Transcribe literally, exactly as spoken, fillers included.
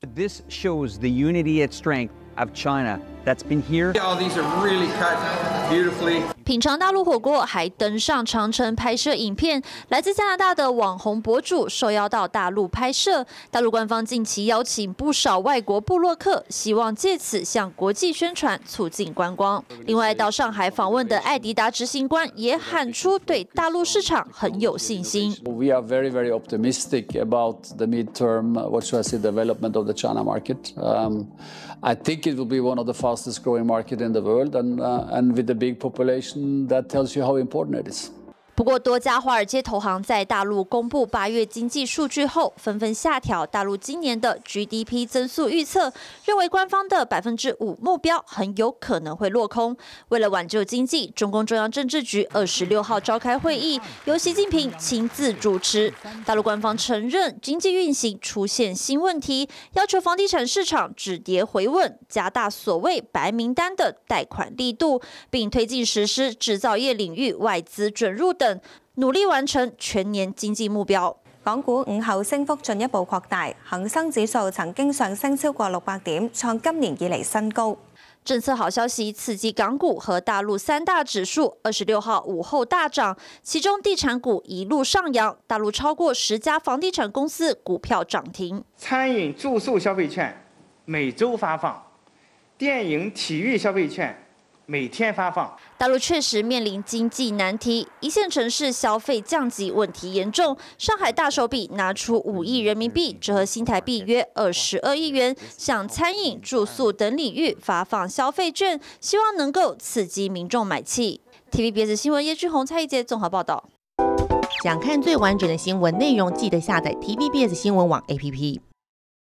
This shows the unity and strength of China that's been here. All these are really cut beautifully. 品尝大陆火锅，还登上长城拍摄影片。来自加拿大的网红博主受邀到大陆拍摄。大陆官方近期邀请不少外国部落客，希望借此向国际宣传，促进观光。另外，到上海访问的艾迪达执行官也喊出对大陆市场很有信心。 We are very, very optimistic about the midterm, what should I say, development of the China market. Um, I think it will be one of the fastest growing market in the world, and uh, and with the big population, that tells you how important it is. 不过，多家华尔街投行在大陆公布八月经济数据后，纷纷下调大陆今年的 G D P 增速预测，认为官方的百分之五目标很有可能会落空。为了挽救经济，中共中央政治局二十六号召开会议，由习近平亲自主持。大陆官方承认经济运行出现新问题，要求房地产市场止跌回稳，加大所谓白名单的贷款力度，并推进实施制造业领域外资准入等。努力完成全年經濟目標。 港股午後升幅進一步擴大，恒生指數曾經上升超過六百點，創今年以嚟新高。 政策好消息刺激港股和大陆三大指數二十六號午後大漲，其中地產股一路上揚，大陸超過十家房地產公司股票漲停。 餐飲住宿消費券每週發放，電影體育消費券每天发放。 大陆确实面临经济难题，一线城市消费降级问题严重。上海大手笔拿出五亿人民币，折合新台币约二十二亿元，向餐饮、住宿等领域发放消费券，希望能够刺激民众买气。T V B S 新闻叶俊宏、蔡一杰综合报道。 想看最完整的新闻内容，记得下载 T V B S 新闻网 A P P。